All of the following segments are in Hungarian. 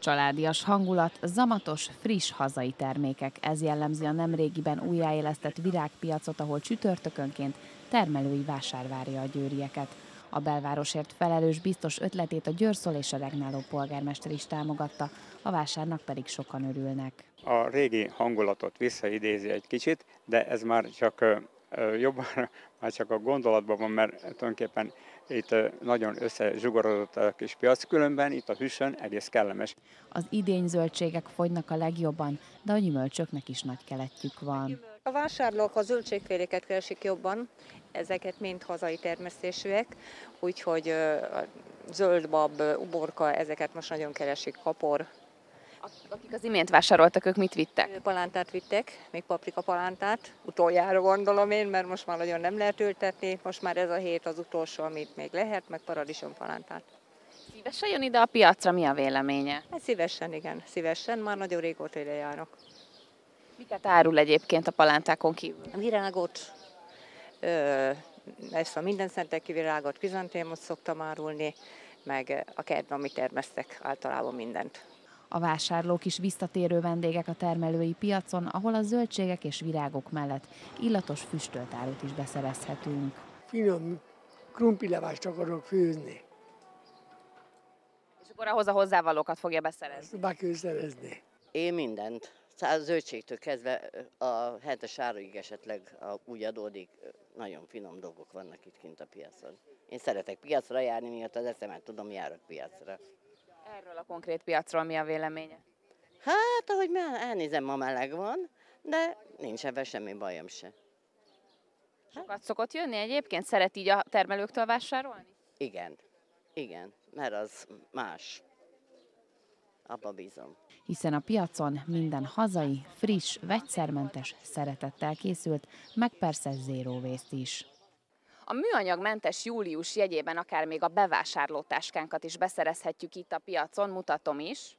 Családias hangulat, zamatos, friss hazai termékek. Ez jellemzi a nemrégiben újjáélesztett virágpiacot, ahol csütörtökönként termelői vásár várja a győrieket. A belvárosért felelős biztos ötletét a Győrszol és a Regnáló polgármester is támogatta, a vásárnak pedig sokan örülnek. A régi hangulatot visszaidézi egy kicsit, de ez már csak jobban, már csak a gondolatban van, mert tulajdonképpen itt nagyon összezsugorodott a kis piac, különben itt a Hűsön egész kellemes. Az idény zöldségek fogynak a legjobban, de a gyümölcsöknek is nagy keletjük van. A vásárlók a zöldségféléket keresik jobban, ezeket mind hazai termesztésűek, úgyhogy a zöldbab, uborka, ezeket most nagyon keresik, kapor. Akik az imént vásároltak, ők mit vittek? Palántát vittek, még paprika palántát, utoljára gondolom én, mert most már nagyon nem lehet ültetni, most már ez a hét az utolsó, amit még lehet, meg paradicsom palántát. Szívesen jön ide a piacra, mi a véleménye? Hát szívesen, igen, szívesen, már nagyon régóta ide járok. Miket árul egyébként a palántákon kívül? A virágot, ezt a minden szenteki virágot, krizantémot szoktam árulni, meg a kertben, amit termesztek, általában mindent. A vásárlók is visszatérő vendégek a termelői piacon, ahol a zöldségek és virágok mellett illatos füstölt árut is beszerezhetünk. Finom krumplilevást akarok főzni. És akkor ahhoz a hozzávalókat fogja beszerezni? Be kell szerezni. Én mindent. A zöldségtől kezdve a hetes áruig esetleg úgy adódik, nagyon finom dolgok vannak itt kint a piacon. Én szeretek piacra járni, miatt az eszemet tudom, járok piacra. Erről a konkrét piacról mi a véleménye? Hát, ahogy elnézem, ma meleg van, de nincs ebben semmi bajom se. Sokat szokott jönni egyébként? Szeret így a termelőktől vásárolni? Igen, mert az más. Abba bízom. Hiszen a piacon minden hazai, friss, vegyszermentes, szeretettel készült, meg persze zero waste is. A műanyagmentes július jegyében akár még a bevásárlótáskánkat is beszerezhetjük itt a piacon, mutatom is.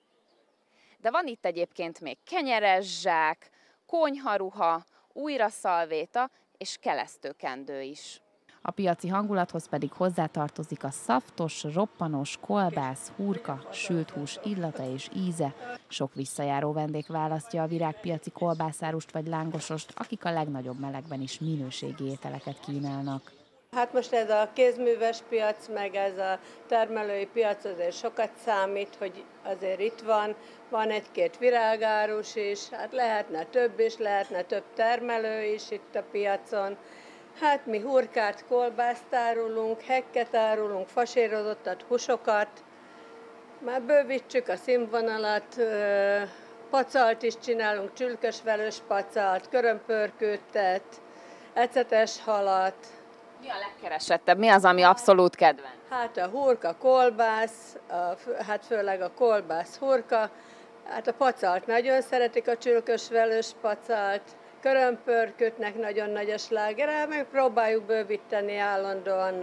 De van itt egyébként még kenyeres zsák, konyharuha, újraszalvéta és kelesztőkendő is. A piaci hangulathoz pedig hozzátartozik a szaftos, roppanos kolbász, hurka, sült hús illata és íze. Sok visszajáró vendég választja a virágpiaci kolbászárust vagy lángosost, akik a legnagyobb melegben is minőségi ételeket kínálnak. Hát most ez a kézműves piac, meg ez a termelői piac azért sokat számít, hogy azért itt van egy-két virágárus is, hát lehetne több is, lehetne több termelő is itt a piacon. Hát mi hurkát, kolbászt árulunk, hekket árulunk, fasírozottat, húsokat. Már bővítsük a színvonalat, pacalt is csinálunk, csülkösvelős pacalt, körömpörkőttet, ecetes halat. Mi a legkeresettebb? Mi az, ami abszolút kedvenc? Hát a hurka, kolbász, hát főleg a kolbász, hurka. Hát a pacalt nagyon szeretik, a csülkösvelős pacalt. Körömpörkötnek nagyon nagy a slágere, meg próbáljuk bővíteni állandóan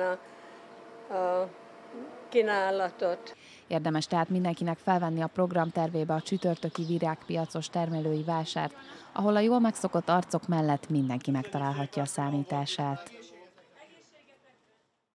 a kínálatot. Érdemes tehát mindenkinek felvenni a programtervébe a csütörtöki virágpiacos termelői vásárt, ahol a jól megszokott arcok mellett mindenki megtalálhatja a számítását.